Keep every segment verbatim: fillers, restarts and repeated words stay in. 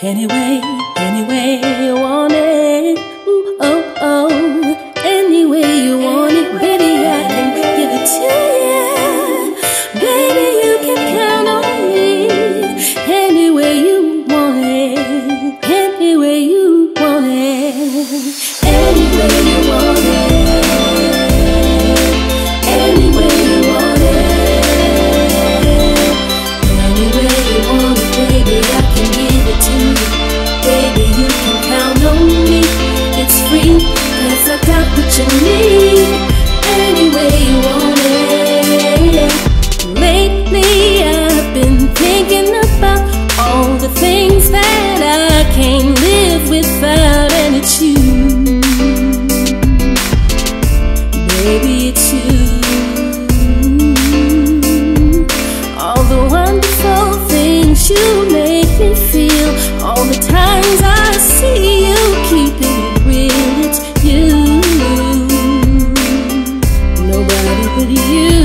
any way, any way you want it. Ooh, oh, oh, any way you want it, baby, I can give it to you. Baby, you can count on me. Any way you want it, any way you want it, any way you want it, any way you want it, any way you want it, baby, I can give it to you. Baby, you can count on me. It's free, 'cause I got what you need. Any way you want it. Lately I've been thinking about all the things that I can't live without, and it's you. Baby, it's you. All the wonderful things you make me feel, all the times I see you keeping it real, it's you. Nobody but you.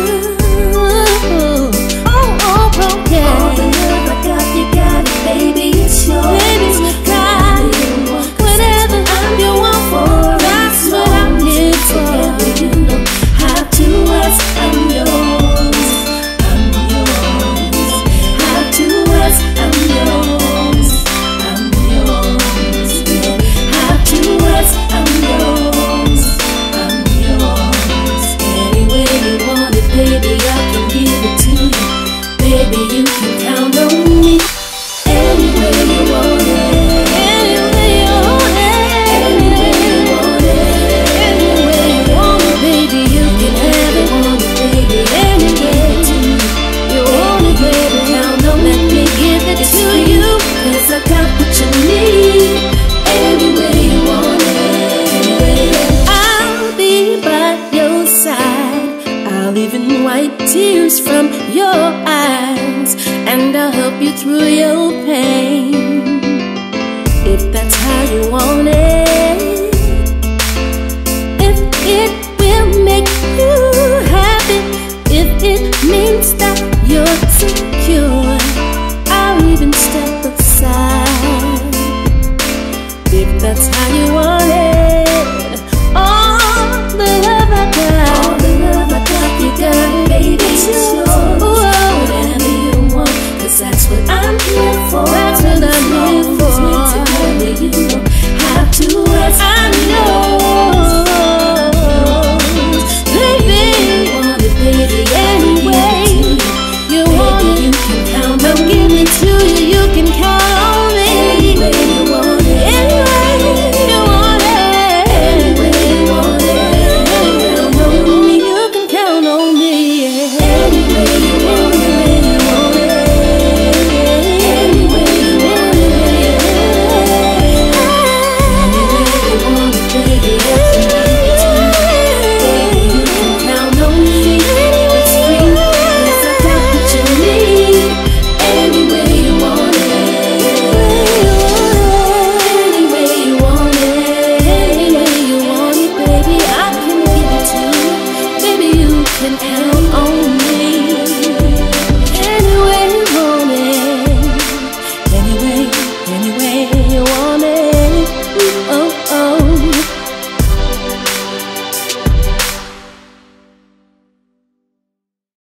Oh, oh, oh, yeah. All the love I got, you got it, baby, it's yours. Baby, you got it. Whatever you want for, that's what I'm here for. You don't have to ask, I'm yours. I'm yours. Have to ask, I'm yours. I'm yours. You don't have to ask, I'm yours. I'm yours. Any way you want it, baby, I can give it to you. Baby, you can count on me. Any way you want it, any way you want it, any way you want it, any way you want it, baby, you can have it, want it, baby, any way you want it, baby, count on, let me give it to you, 'cause I got what you need. Any way you want it, I'll be by your side. I'll even wipe tears from your eyes, and I'll help you through your pain, if that's how you want it.